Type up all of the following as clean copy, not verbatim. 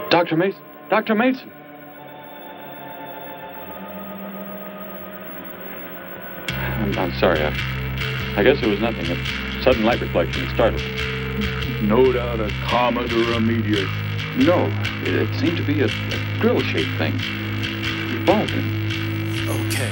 Dr. Mason! Dr. Mason! I'm sorry. I guess it was nothing. A sudden light reflection startled me. No doubt a comet or a meteor. No, it seemed to be a grill-shaped thing. Revolving. Okay.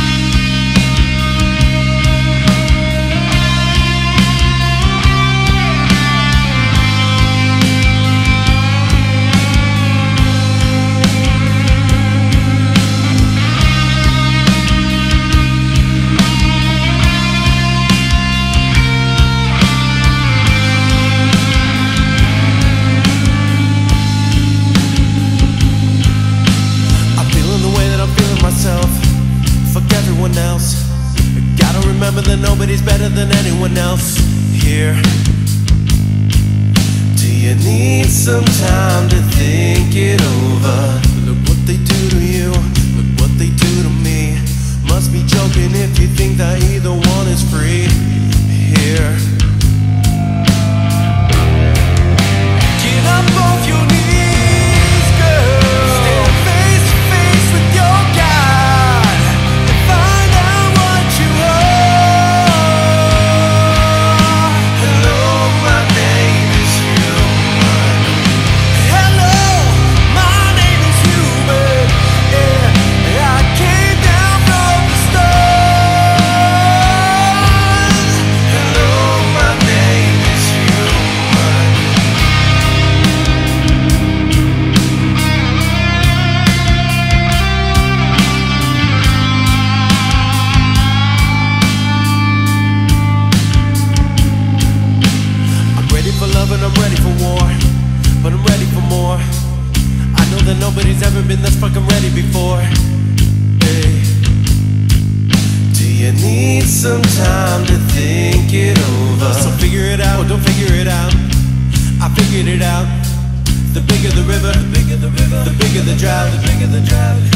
Gotta remember that nobody's better than anyone else here. Do you need some time to think it over? Look what they do to you, look what they do to me. Must be joking if you think that either one is free here. Get up off your knees, girl. Stand face to face with your God and find out what you are. Hello, my name is human. Hello, my name is human. Yeah, I came down from the stars. Hello, my name is human. I'm ready for love and I'm ready for war, but I'm ready for more. I know that nobody's ever been this fucking ready before. Hey. Do you need some time to think it over? So figure it out, or don't figure it out. I figured it out. The bigger the river, the bigger the river, the bigger the drought, the bigger the drought.